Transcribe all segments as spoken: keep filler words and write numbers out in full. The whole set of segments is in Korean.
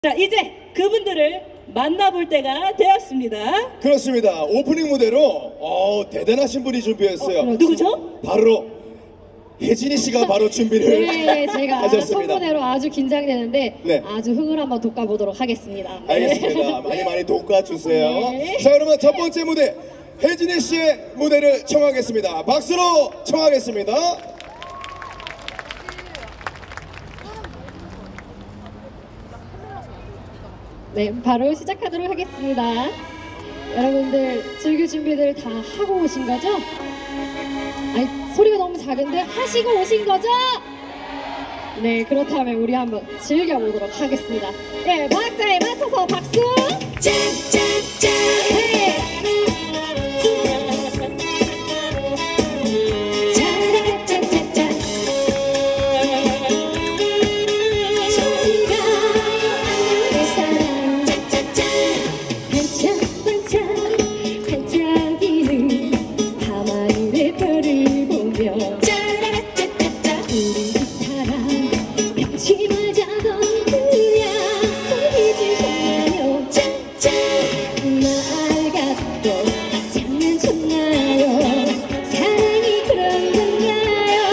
자, 이제 그분들을 만나볼 때가 되었습니다. 그렇습니다. 오프닝 무대로 어, 대단하신 분이 준비했어요. 어, 누구죠? 바로 혜진이 씨가 바로 준비를 네, 제가 하셨습니다. 성무대로 아주 긴장되는데 네. 아주 흥을 한번 돋궈보도록 하겠습니다. 네. 알겠습니다. 많이 많이 돋궈주세요. 네. 자, 그러면 첫 번째 무대 혜진이 씨의 무대를 청하겠습니다. 박수로 청하겠습니다. 네, 바로 시작하도록 하겠습니다. 여러분들 즐길 준비들 다 하고 오신 거죠? 아니, 소리가 너무 작은데 하시고 오신 거죠? 네, 그렇다면 우리 한번 즐겨보도록 하겠습니다. 네, 박자에 맞춰서 박수! 짠짠짠! 네. 짠짠짠짠! 내 사랑 짠짠짠! 반짝반짝 반짝이는 밤하늘의 별을 보며 짜라짜짜짜 우리 그 사랑 변치 말자던 그 약속 잊으셨나요? 짠짠 날 갖고 장난쳤나요? 사랑이 그런 건가요?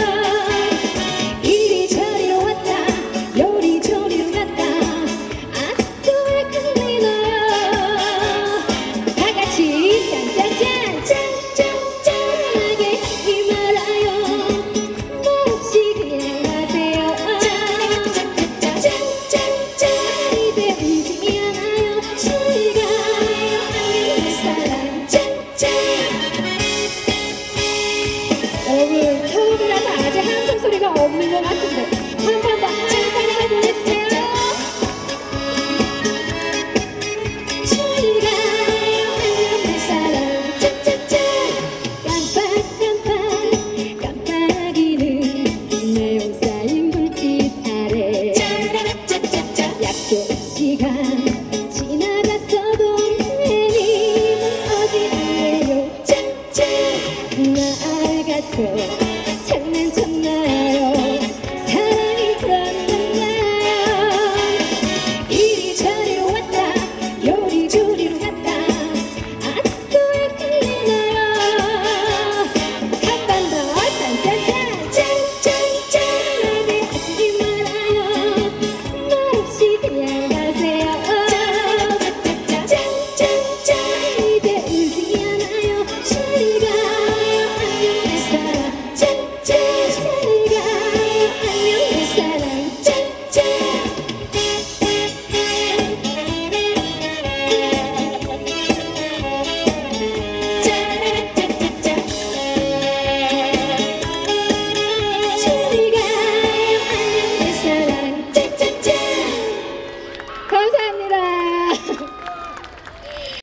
이리저리로 왔다 요리조리로 갔다 아직도 왜 끌리나요? 다같이 짠짠짠 짠짠짠하게 이 말아요 몹시 그냥 가세요 짠짠짠 이제 울지 않아요 즐거워요 내 사랑 짠짠 여러분 처음이라서 아직 한숨 소리가 없는 것 같은데 한 번 더 짠짠짠 보내주세요 즐거워요 내 사랑 짠짠짠 깜빡깜빡 깜빡이는 네온 쌓인 불빛 아래 약속 시간